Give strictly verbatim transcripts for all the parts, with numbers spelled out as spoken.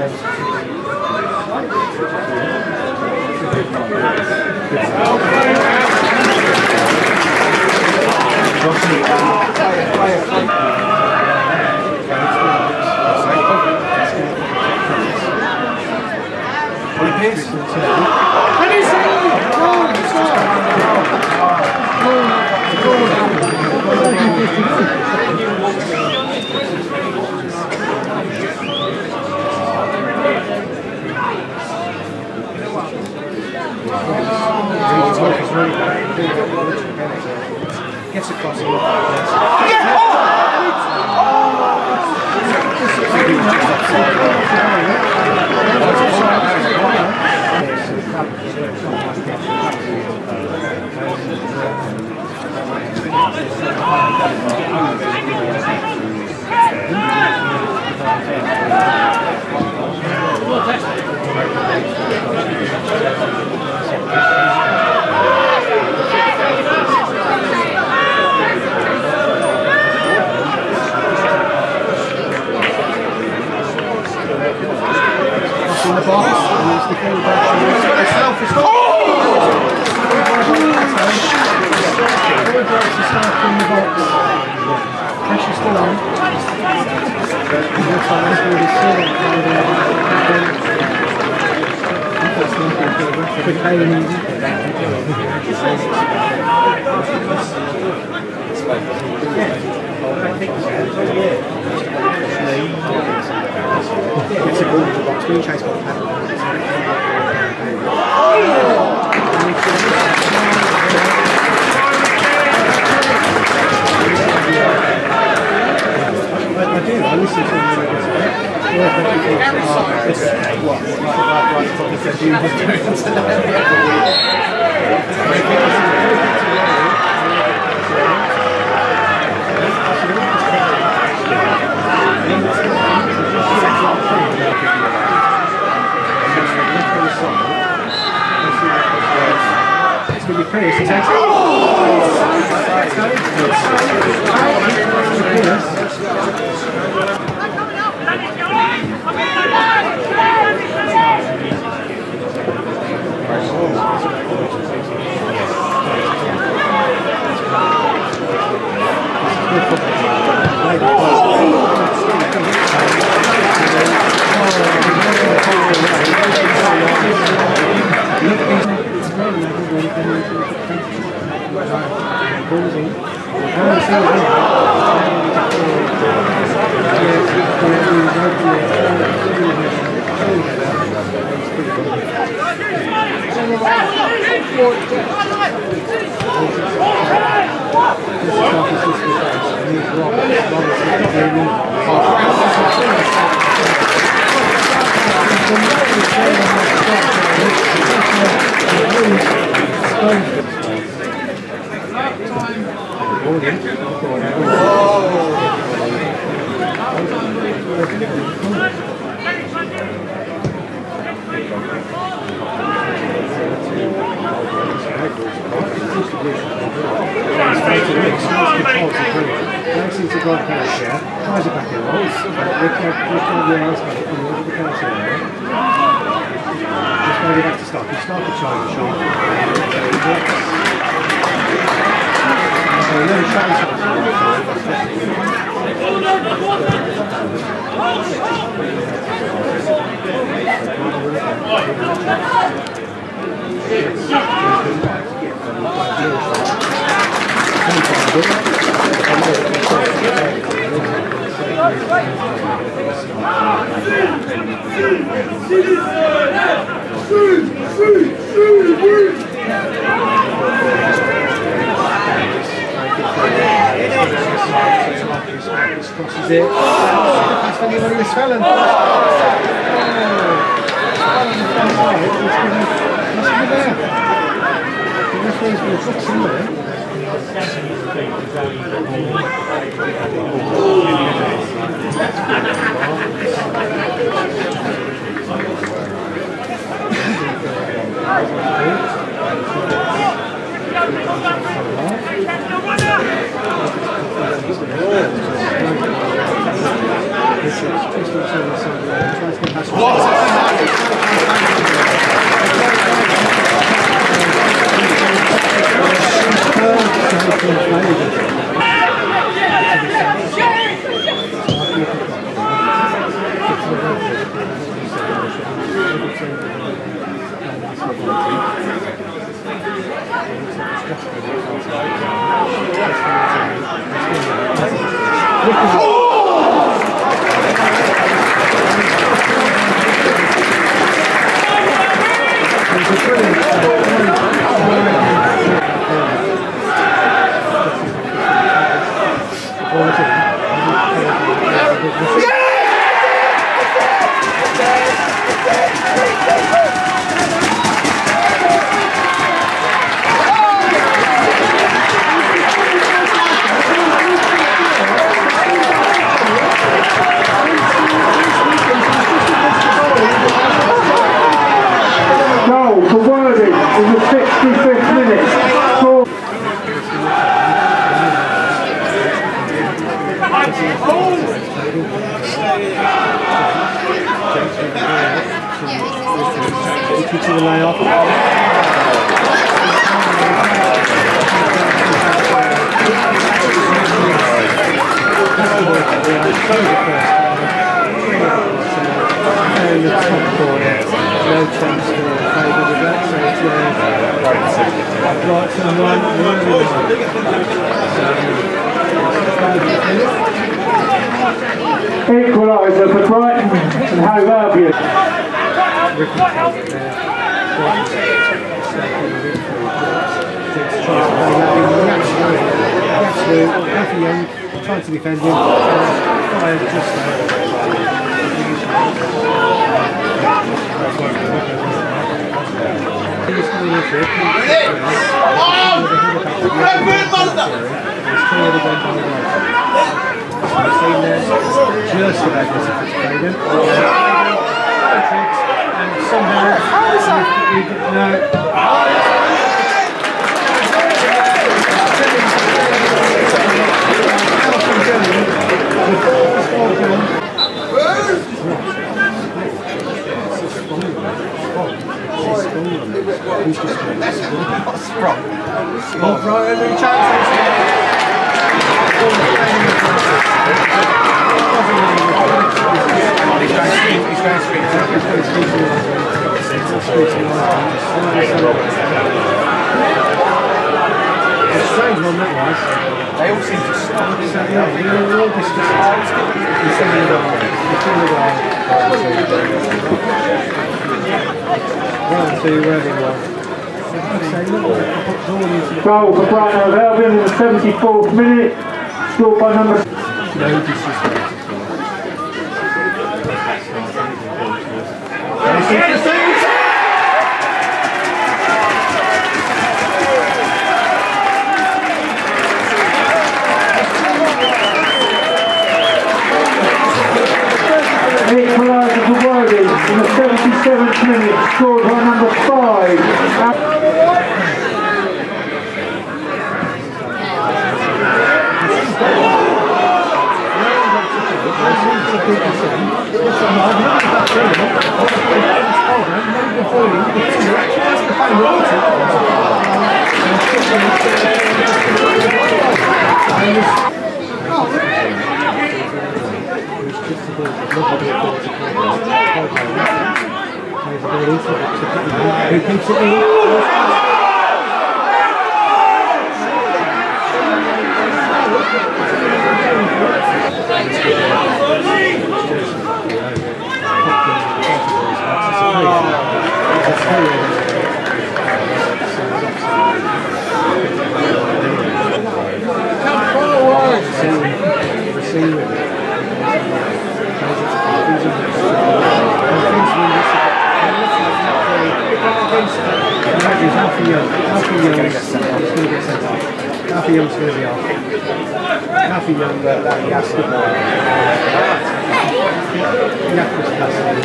Gets across the in the box, and it's the fullback. Itself is not. Fullback's the start in the box. Pressure still on. And looks like that's really still the pain. It's a ball to the box, being chased by the paddle. I do, I listen to them when it gets a bit. Yeah, thank you for this. What? Like what he said you was doing It's going to be pretty. It's takes crosses it. That's when everybody was felling. Must be there. The referee's going to put somewhere. What? Goal for Worthing in the sixty-fifth minute. Four. To the layoff. In the top corner, no chance for favour with that, so it's uh, right to the line, Equaliser for Brighton and Hove Albion. Alfie Young trying to defend him, fired just there. Just about this if it's Craven. And somehow no. Oh, right, every chance. Strange one that was. They all seem to stop. Yeah, we're all discussing. You see the One, two, where they were. Goal for Brighton Hove Albion in the seventy-fourth minute, scored by number. No disrespect. Equaliser for Worthing in the seventy-seventh minute, scored by number five. Who keeps it in? Alfie Young, Alfie Young's going to get sent off. Alfie Young's going to be off. Alfie Young, uh, that he has to go. Yak was passing.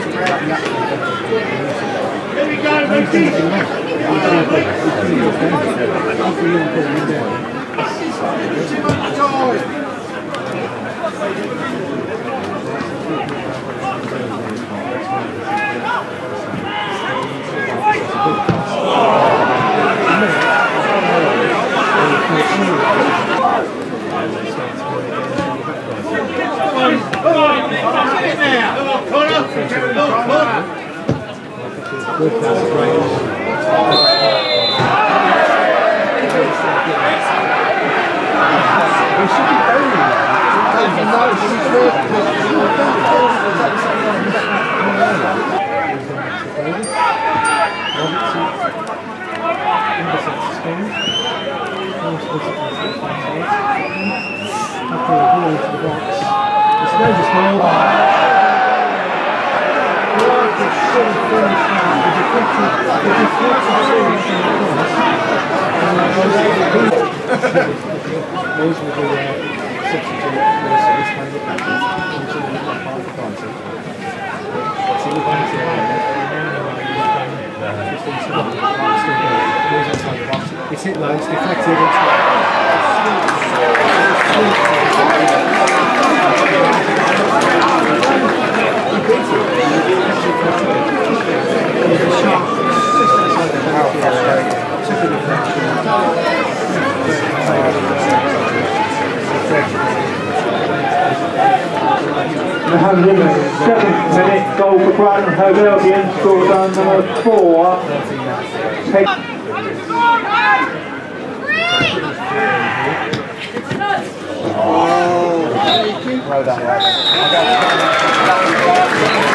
Here we go, Ricky! Alfie Young put him down. Too much time! It's no just Those were the uh, substitute nurses, kind of practice, and so they got half the concept. So we went to it's hit low, it's deflected, it's The one hundred seventh minute goal for Brighton Hove Albion, scored on number four. Take Well done, well done.